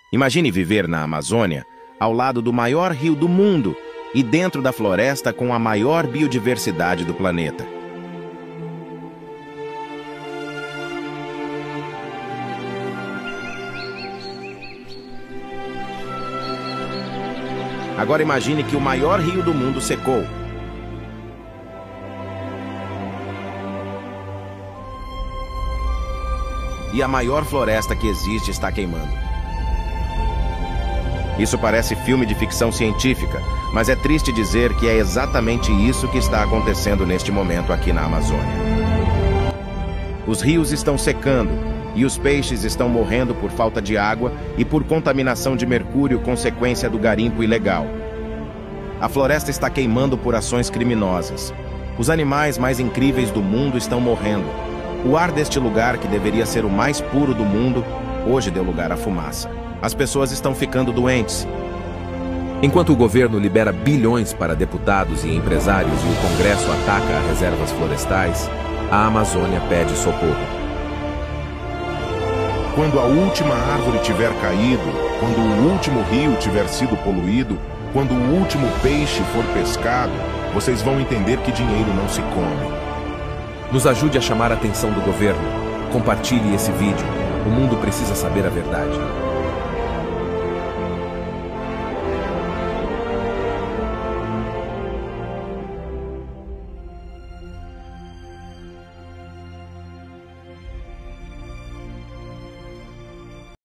Imagine viver na Amazônia, ao lado do maior rio do mundo e dentro da floresta com a maior biodiversidade do planeta. Agora imagine que o maior rio do mundo secou. E a maior floresta que existe está queimando. Isso parece filme de ficção científica, mas é triste dizer que é exatamente isso que está acontecendo neste momento aqui na Amazônia. Os rios estão secando e os peixes estão morrendo por falta de água e por contaminação de mercúrio, consequência do garimpo ilegal. A floresta está queimando por ações criminosas. Os animais mais incríveis do mundo estão morrendo. O ar deste lugar, que deveria ser o mais puro do mundo, hoje deu lugar à fumaça. As pessoas estão ficando doentes. Enquanto o governo libera bilhões para deputados e empresários e o Congresso ataca as reservas florestais, a Amazônia pede socorro. Quando a última árvore tiver caído, quando o último rio tiver sido poluído, quando o último peixe for pescado, vocês vão entender que dinheiro não se come. Nos ajude a chamar a atenção do governo. Compartilhe esse vídeo. O mundo precisa saber a verdade.